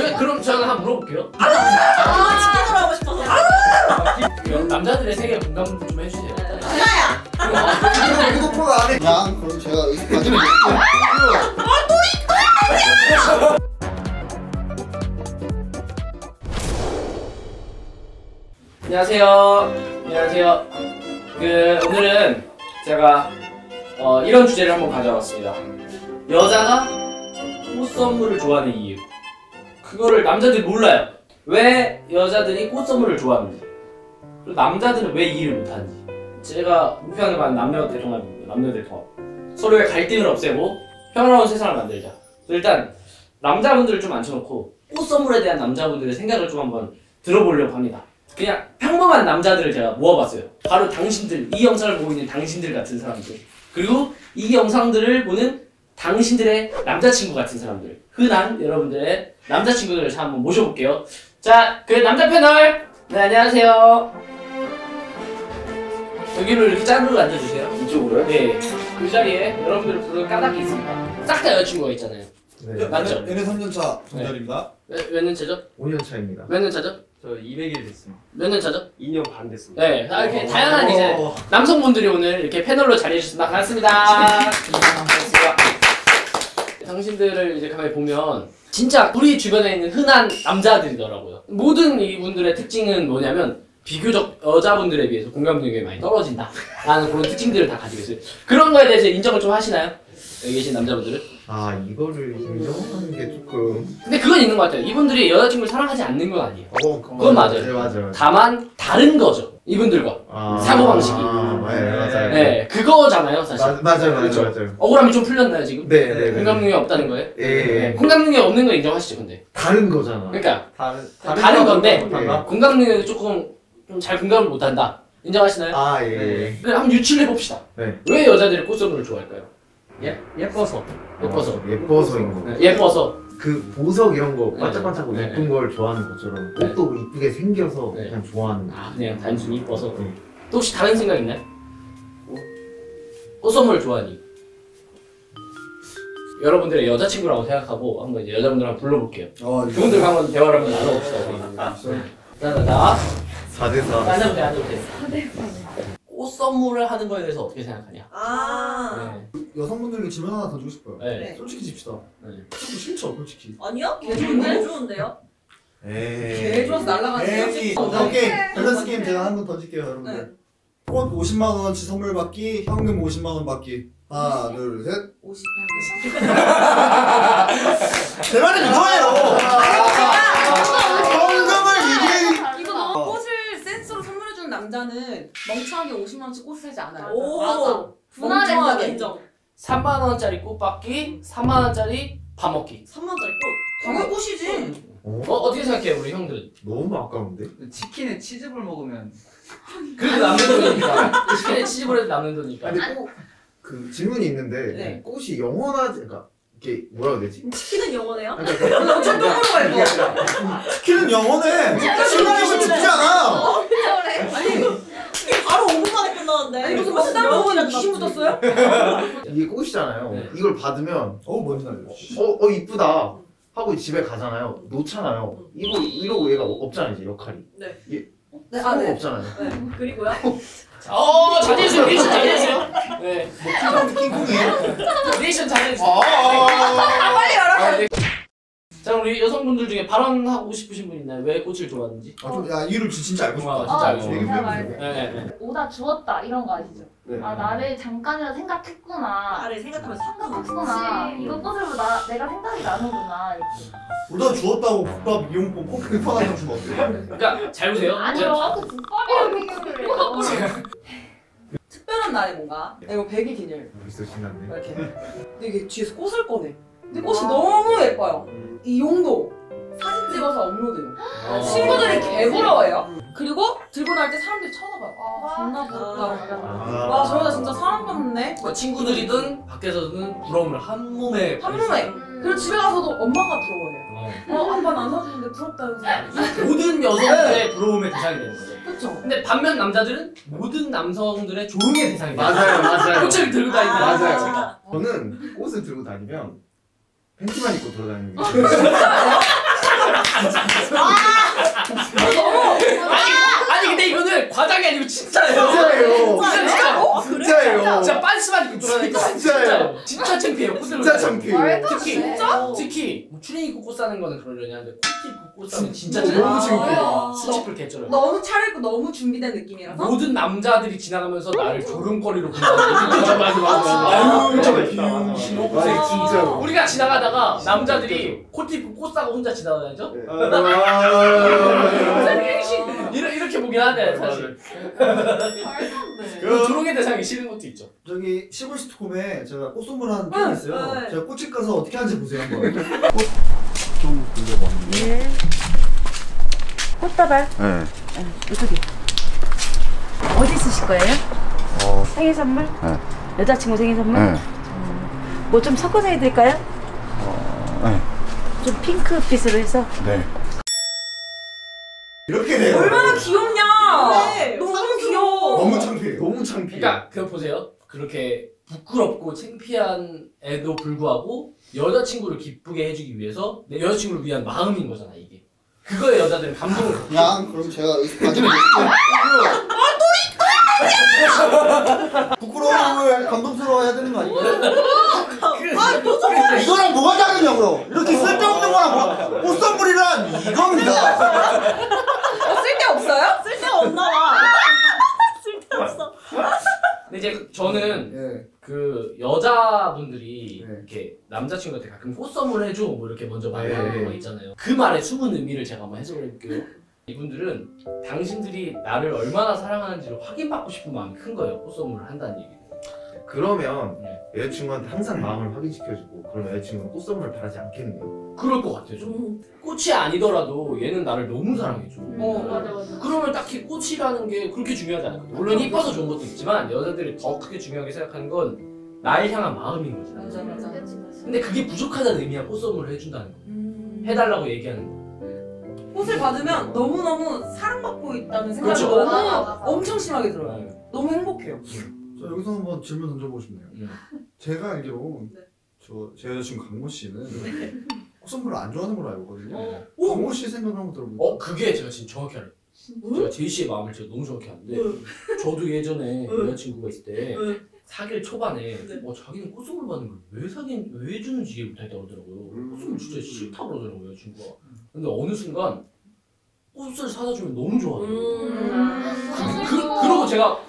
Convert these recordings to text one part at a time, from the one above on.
그럼 저는 한번 물어볼게요. 치킨으로 하고 싶어서. 남자들의 세계 공감 좀 해주세요. 하나야. 핸드폰 안에. 야, 그럼 제가 가지고 있을게요. 안녕하세요. 안녕하세요. 오늘은 제가 이런 주제를 한번 가져왔습니다. 여자가 꽃 선물을 좋아하는 이유. 그거를 남자들이 몰라요. 왜 여자들이 꽃 선물을 좋아하는지. 그리고 남자들은 왜 이해를 못하는지. 제가 목표하는 건 남녀 대통합입니다. 남녀 대통합. 서로의 갈등을 없애고 평화로운 세상을 만들자. 일단 남자분들을 좀 앉혀놓고 꽃 선물에 대한 남자분들의 생각을 좀 한번 들어보려고 합니다. 그냥 평범한 남자들을 제가 모아봤어요. 바로 당신들, 이 영상을 보고 있는 당신들 같은 사람들, 그리고 이 영상들을 보는 당신들의 남자친구 같은 사람들, 흔한 여러분들의 남자친구들을 한번 모셔볼게요. 자, 그 남자 패널! 네, 안녕하세요. 여기로 이렇게 짠으로 앉아주세요. 이쪽으로요? 네. 그 자리에 여러분들을 부르는 까닭이 있습니다. 싹 다 여자친구가 있잖아요. 네. 맞죠? 얘네 3년차 정달입니다. 몇 년 차죠? 5년 차입니다. 몇 년 차죠? 저 200일 됐습니다. 몇 년 차죠? 2년 반 됐습니다. 네, 이렇게 다양한 이제 남성분들이 오늘 이렇게 패널로 자리해주셨습니다. 반갑습니다. 반갑습니다. 당신들을 이제 가만히 보면 진짜 우리 주변에 있는 흔한 남자들이더라고요. 모든 이분들의 특징은 뭐냐면 비교적 여자분들에 비해서 공감 능력이 많이 떨어진다 라는 그런 특징들을 다 가지고 있어요. 그런 거에 대해서 인정을 좀 하시나요? 여기 계신 남자분들은? 아, 이거를 인정하는 게 조금. 근데 그건 있는 것 같아요. 이분들이 여자친구를 사랑하지 않는 건 아니에요. 그건 맞아요. 네, 맞아요. 다만 다른 거죠. 이분들과 사고방식이. 네, 맞아요. 네, 그거잖아요 사실. 맞아요. 그렇죠? 맞아요. 억울함이 좀 풀렸나요 지금? 네. 공감 능력이 없다는 거예요? 예. 공감 능력이 없는 거 인정하시죠 근데? 다른 거잖아. 그러니까 다른 건데 건가? 공감 능력이 조금 좀 잘 공감을 못한다. 인정하시나요? 아, 예. 그럼 한번 유추를 해봅시다. 네. 왜 여자들이 꽃 선물을 좋아할까요? 예뻐서. 예뻐서인 거. 네, 예뻐서. 그 보석 이런 거 네. 반짝반짝하고 네. 예쁜 걸 좋아하는 것처럼 네. 꽃도 이쁘게 생겨서 네. 그냥 좋아하는 거. 그냥 단순히 이뻐서. 네. 또 혹시 다른 생각 있나요? 꽃 선물을 좋아하는 이유. 여러분들의 여자친구라고 생각하고 한번 이제 여자분들 한번 불러볼게요. 그분들과 한번 대화를 한번 나눠봅시다. 자. 4대4. 앉아보세요. 꽃 선물을 하는 거에 대해서 어떻게 생각하냐? 네. 여성분들에게 질문 하나 던지고 싶어요. 네. 솔직히 집시다. 네. 조금 싫죠, 솔직히. 아니요? 개 좋은데요? 개 좋아서 날라가세요? 오케이. 밸런스 게임 제가 한 번 던질게요, 여러분들. 꽃 50만 원어치 선물 받기, 현금 50만 원 받기. 하나, 둘, 셋. 50만 제 말은 이거예요. 현금을 얘기해. 이거 꽃을 센스로 선물해주는 남자는 멍청하게 50만원치 꽃을 사지 않아요. 오, 맞아. 분할하게 인정. 3만 원짜리 꽃 받기, 4만 원짜리 밥 먹기. 3만 원짜리 꽃. 당연 꽃이지. 어떻게 생각해요, 우리 형들은? 너무 아까운데? 치킨에 치즈볼 먹으면 그래도 남는 돈이니까. 치킨에 치즈볼에도 남는 돈이니까. 아니 그 질문이 있는데 네. 꽃이 영원하지, 그러니까 이게 뭐라 해야 되지? 치킨은 영원해요? 그러니까 엄청 똥으로 갈 거. 치킨은 영원해. 치킨은 죽지 않아. 아니, 바로 5분 만에 끝나는데. 아니, 무슨 맛있다 먹으면 귀신 묻었어요? 이게 꽃이잖아요. 네. 이걸 받으면 뭔지 알려. 이쁘다 하고 집에 가잖아요. 놓잖아요. 이러고 얘가 없잖아요, 이제 역할이. 네. 얘 네, 쓸모가 없잖아요. 네. 그리고요? 잘해주세요. 리액션 잘해주세요. 네. 킹콩이에요. 리액션 잘해주세요. 빨리 열어. 자, 우리 여성분들 중에 발언하고 싶으신 분 있나요? 왜 꽃을 좋아하는지? 야, 이유를 진짜 알고 싶다. 진짜 알고 얘기 싶다. 좀 해보세요. 네. 오다 주었다 이런 거 아시죠? 네. 아 나를 잠깐이라도 생각했구나. 나를 생각하면서 생각했구나. 이거 꽃으로 내가 생각이 나는구나 이렇게. 우리가 주웠다고 국밥 이용권 꼭 쿠폰 하나 주면 어때요? 그러니까 잘 보세요. 아니요, 그 국밥이라고 생각을 해요. 특별한 날에 뭔가 이거 100일 기념일 벌써 신났네. 이렇게. 근데 이게 뒤에서 꽃을 꺼내. 근데 꽃이 너무 예뻐요. 이 용도 사진 찍어서 업로드. 친구들이 개부러워요. 그리고 들고 나올 때 사람들이 쳐다봐요. 아 존나 부럽다. 와 저 여자 진짜 사람 같네. 뭐 친구들이든 밖에서든 부러움을 한 몸에 한 몸에. 그리고 집에 가서도 엄마가 부러워해요. 아빠 안 사주는데 부럽다면서. 모든 여성들의 부러움의 대상이 되는 거죠. 그쵸? 근데 반면 남자들은 모든 남성들의 조롱의 대상이 돼요. 맞아요. 꽃을 들고 다니는 맞아요. 저는 꽃을 들고 다니면 팬티만 입고 돌아다니는 게 아니 근데 이거는 과장이 아니고 진짜예요. 진짜예요. 진짜 진짜예요. 진짜 빤스만 입고 들어가니까 진짜예요. 진짜 창피해요. 진짜 창피해요. 특히 뭐 추리 입고 꽃 사는 거는 그러려니 하는데 코트 입고 꽃 사는 진짜 너무 창피해요. 창피해요. 수치풀 개쩔어요. 너무 차려입고 너무 준비된 느낌이라서. 모든 남자들이 지나가면서 나를 조름거리로 본다. 맞아. 아유, 진짜 진짜로. 우리가 지나가다가 남자들이 코트 입고 꽃 사고 혼자 지나가죠? 이렇게 보긴 하네 사실. 그 조롱의 대상이 싫은 것도 있죠. 저기 시골 시트콤에 제가 꽃 선물하는 편이 있어요. 네. 제가 꽃집 가서 어떻게 하는지 보세요 한번. 좀 불려봤는데. 예. 꽃다발. 네. 이쪽에. 어디 쓰실 거예요? 어. 생일 선물? 네. 여자친구 생일 선물? 네. 뭐 좀 섞어서 해드릴까요? 네. 좀 핑크빛으로 해서. 네. 이렇게 돼요. 얼마나 귀엽냐. 네, 너무 귀여워. 너무 창피해요. 너무 창피해. 그러니까 그거 보세요. 그렇게 부끄럽고 창피한 애도 불구하고 여자친구를 기쁘게 해주기 위해서 내 여자친구를 위한 마음인 거잖아 이게. 그거에 여자들은 감동을 받고. 그냥 그럼 제가 가지고 부끄러움을 감동스러워야 되는 거 아닌가요? 이거랑 뭐가 다르냐고요? 이렇게 쓸데없는 거랑 뭐, 꽃 선물이란 이겁니다. 쓸데 없어요? 쓸데가 없나 봐. 쓸데없어. 근데 이제 저는 예. 그 여자분들이 네. 이렇게 남자친구한테 가끔 꽃 선물 해줘 뭐 이렇게 먼저 네. 말하는 경우가 있잖아요. 그 말의 숨은 의미를 제가 한번 해석을 해볼게요. 이분들은 당신들이 나를 얼마나 사랑하는지를 확인받고 싶은 마음이 큰 거예요. 꽃 선물을 한다는 얘기는. 그러면 네. 여자친구한테 항상 마음을 확인시켜주고 그럼 여자친구는 꽃 선물을 바라지 않겠네요. 그럴 것 같아요. 저는. 꽃이 아니더라도 얘는 나를 너무 사랑해줘. 맞아. 그러면 딱히 꽃이라는 게 그렇게 중요하지 않거든요. 물론 이뻐서 좋은 것도 있지만 여자들이 더 크게 중요하게 생각하는 건 날 향한 마음인 거죠. 맞아. 근데 그게 부족하다는 의미야. 꽃 선물을 해준다는 거. 해달라고 얘기하는 거. 꽃을 받으면 너무너무 사랑받고 있다는 생각이 그렇죠. 너무 맞아. 엄청 심하게 들어요. 네. 너무 행복해요. 저 여기서 한번 질문 던져보고 싶네요. 제가 알기로 네. 제 여자친구 강모 씨는 꽃 선물을 안 좋아하는 걸로 알고 있거든요. 오! 강모 씨 생각을 한번 들어볼게요. 그게 제가 지금 정확히 알아요. 제가 제이 씨의 마음을 제가 너무 정확히 아는데 저도 예전에 여자친구가 있을 때 사귈 초반에 자기는 꽃 선물 받는 걸 왜 주는지 이해 못하겠다고 그러더라고요. 꽃 선물 진짜 싫다고 그러더라고요 여자친구가. 근데 어느 순간 꽃을 사다 주면 너무 좋아하더라고요. 그러고 제가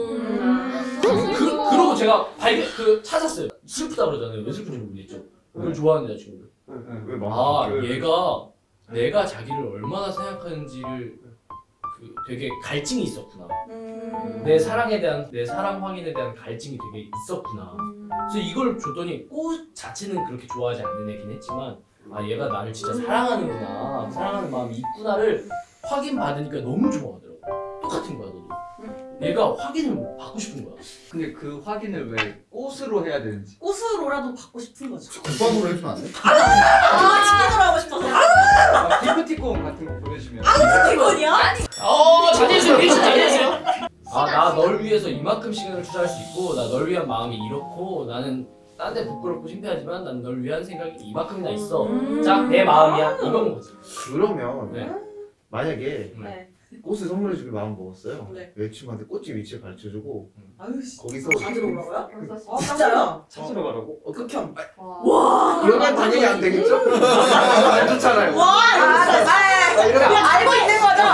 그러고 제가 찾았어요. 슬프다 그러잖아요. 왜 슬픈지 모르겠죠. 그걸 좋아하는 여자친구를. 왜 마음? 얘가 내가 자기를 얼마나 생각하는지를 되게 갈증이 있었구나. 내 사랑에 대한 내 사랑 확인에 대한 갈증이 되게 있었구나. 그래서 이걸 줬더니 꽃 자체는 그렇게 좋아하지 않는 애긴 했지만 얘가 나를 진짜 사랑하는구나, 사랑하는 마음이 있구나를 확인받으니까 너무 좋아하더라고. 똑같은 거야 너도. 얘가 확인을 받고 싶은 거야. 근데 그 확인을 왜 꽃으로 해야 되는지. 꽃으로라도 받고 싶은 거죠. 국밥으로 해주면 안 돼? 치킨으로 하고 싶어서. 기프티콘 같은 거 보내주면. 이건이야? 자제해주세요. 나 널 위해서 이만큼 시간을 투자할 수 있고 나 널 위한 마음이 이렇고 나는 딴 데 부끄럽고 창피하지만 난 널 위한 생각이 이만큼이나 있어. 자, 내 마음이야. 이건 거지. 그러면 네. 만약에 네. 꽃을 선물해주길 마음 먹었어요. 네. 여자친구한테 꽃집 위치를 가르쳐주고 아유 씨. 거기서 가지러 오라고요? 진짜요? 찾으러 가라고? 극혐. 와. 이러면 당연히 안 되겠죠? 안 좋잖아요. 그냥 알고 있는 거죠?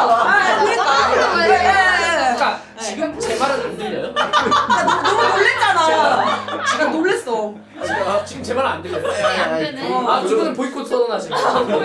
그러니까 지금 제 말은 안 들려요? 너무 놀랬잖아. 지금 놀랬어. 지금 제 말은 안 들려요? 안 되네. 두 분은 보이콧 선언하시는 거예요?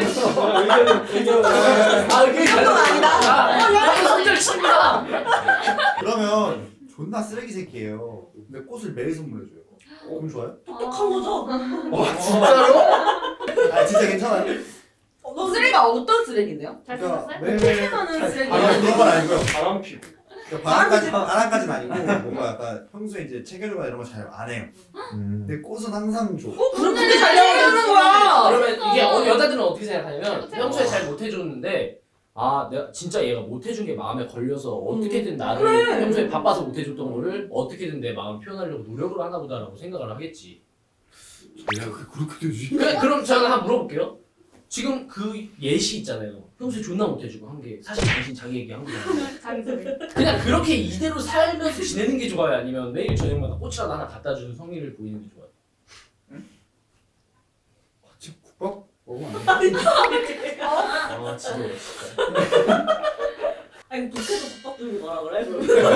의견은 아니다. 손절 칩니다. 그러면 존나 쓰레기 새끼예요. 근데 꽃을 매일 선물해줘요. 그럼 좋아요? 똑똑한 거죠? 진짜로? 진짜 괜찮아요? 너 쓰레기가 어떤 쓰레기인데요? 잘생겼어요? 매일매일 하는 쓰레기. 그런 건 아니고요. 바람 피고. 바람까지는 아니고 뭔가 약간 평소에 이제 체결과 이런 거 잘 안 해요. 근데 꽃은 항상 줘. 그럼 그게 잘 나가는 거야. 그러면 이게 여자들은 어떻게 생각하냐면 평소에 잘 못해줬는데 내가 진짜 얘가 못해준 게 마음에 걸려서 어떻게든 나를 평소에 바빠서 못해줬던 거를 어떻게든 내 마음을 표현하려고 노력을 하나 보다라고 생각을 하겠지. 내가 그렇게 되지? 그럼 저는 한번 물어볼게요. 지금 그 예시 있잖아요. 평소에 존나 못해주고 한 게 사실 당신 자기 얘기 한 거잖아요. 자기 소개. 그냥 그렇게 이대로 살면서 지내는 게 좋아요? 아니면 매일 저녁마다 꽃이라도 하나 갖다 주는 성의를 보이는 게 좋아요? 같이 국밥? 먹으면 안 돼. 아 진짜 멋있다. 아니 도쿄도 국밥 들고 가라 그래?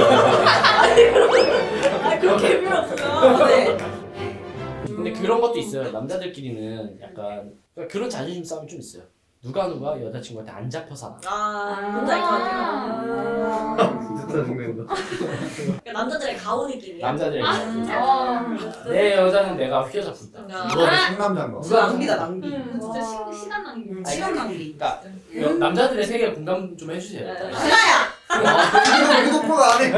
아니 그렇게 필요 없어요. 네. 근데 그런 것도 있어요. 남자들끼리는 약간 그러니까 그런 자존심 싸움이 좀 있어요. 누가 여자친구한테 안 잡혀서 안 뭔지 알 것 같아요. 진짜 죽는다. 그러니까 남자들의 가오니끼리. 남자들에게 아. 내 여자는 내가 휘어서 부른다. 이거는 상남자인 거. 누가 낭비다 낭비. 진짜 시간 낭비. 시간 낭비. 그러니까 남자들의 세계에 공감 좀 해주세요. 구독보가 안 해.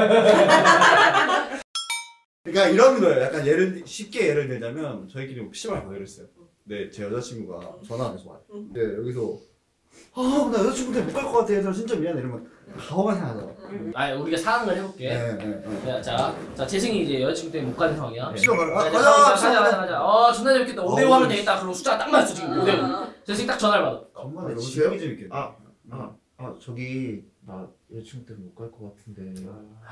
그러니까 이런 거예요. 약간 쉽게 예를 들자면 저희끼리 PC방을 가기로 했어요. 네, 제 여자친구가 전화하면서 와요. 네, 여기서 나 여자친구 때문에 못 갈 것 같아. 얘들아 진짜 미안해. 이러면 가오가 생각하잖아. 아 우리가 상황을 해볼게. 네. 자 재승이 이제 여자친구 때문에 못 가는 상황이야. PC방 가자. 가자. 존나 재밌겠다. 5대5 하면 되겠다. 그럼 숫자가 딱 맞았어 지금. 5대5. 재승이 딱 전화를 받아. 엄마네 너무 여보세요? 재밌게. 저기 나 여자친구 때문에 못 갈 것 같은데.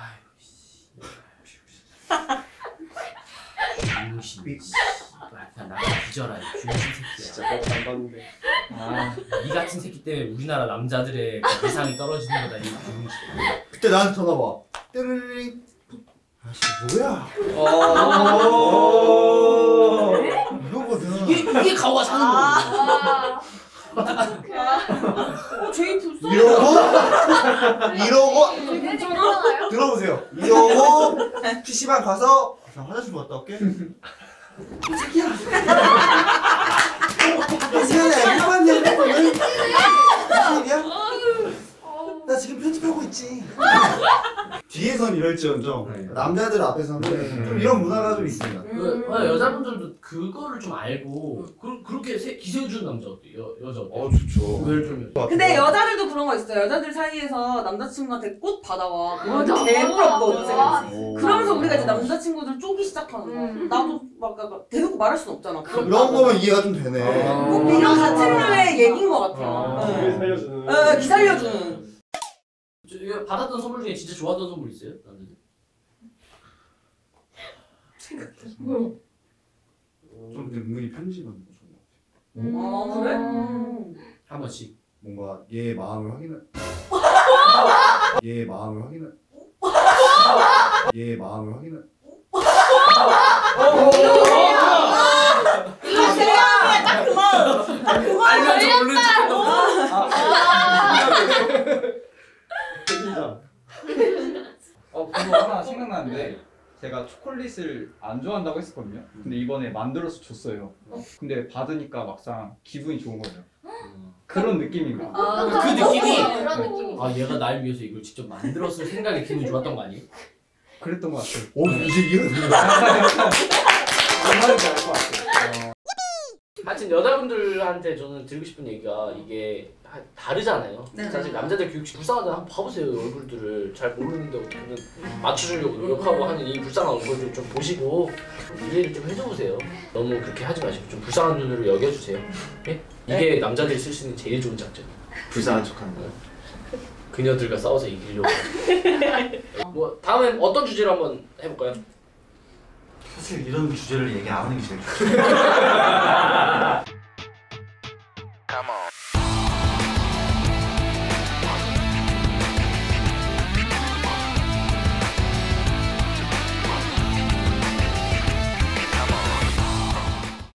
병신. 그냥 나가 뒤져라. 병신 새끼야. 진짜 안 봤는데. 니 같은 새끼 때문에 우리나라 남자들의 대상이 떨어지는 거다. 이 병신. 그때 나한테 전화 와. 띠르르링. 아씨 뭐야? 이거거든. 이게 가오가 사는 거야. 제이 불쌍. 이러고 괜찮아요? 들어보세요. 이러고 PC방 가서 화장실 갔다 올게. 자기야. 시간에 일반 얘기했거든. 무슨 얘기야? 나 지금 편집하고 있지. 뒤에선 이럴지언정 남자들 앞에서는 좀 이런 문화가 좀 있습니다. 여자분들도 그거를 좀 알고 그렇게 기세워주는 남자 어때요? 여자 어때요? 좋죠. 그걸 좀 근데 여자들도 그런 거 있어요. 여자들 사이에서 남자친구한테 꽃 받아와. 맞아. 개부럽거든. 맞아. 그러면서 우리가 이제 남자친구들 쪼기 시작하는 거야. 나도 막 대놓고 말할 순 없잖아. 그런 거면 이해가 좀 되네. 꼭 이런 같은 류의 얘기인 것 같아요. 살려주는. 기살려주는. 이거 받았던 선물 중에 진짜 좋았던 선물 있어요? 남자들? 좀 은근히 편지만 좋은 것 같아. 아 그래? 한 번씩. 뭔가 얘의 마음을 확인해. 얘의 마음을 확인해. 얘의 마음을 확인해. 이거 생각하면 딱 그 마음. 알면서 모르는 진짜. 그거 하나 생각나는데 제가 초콜릿을 안 좋아한다고 했었거든요. 근데 이번에 만들어서 줬어요. 근데 받으니까 막상 기분이 좋은 거예요. 그런 느낌인 거야. 그 느낌이 그런 느낌이. 얘가 날 위해서 이걸 직접 만들었을 생각에 기분이 좋았던 거 아니에요? 그랬던 것 같아요. 이제 이해가 된다. 뭔 말인지 알 것 같아요. 하여튼 여자분들한테 저는 드리고 싶은 얘기가 이게 다르잖아요. 네. 사실 남자들 교육시 불쌍하다 한번 봐보세요. 얼굴들을 잘 모르는데 어떻게든 맞춰주려고 노력하고 하는 이 불쌍한 얼굴들 좀 보시고 이해를 좀 해줘보세요. 너무 그렇게 하지 마시고 좀 불쌍한 눈으로 여겨주세요. 예? 이게 남자들이 쓸 수 있는 제일 좋은 작전. 불쌍한 척하는 거야. 그녀들과 싸워서 이기려고. 뭐 다음엔 어떤 주제로 한번 해볼까요? 사실 이런 주제를 얘기 안 하는 게 제일 좋죠.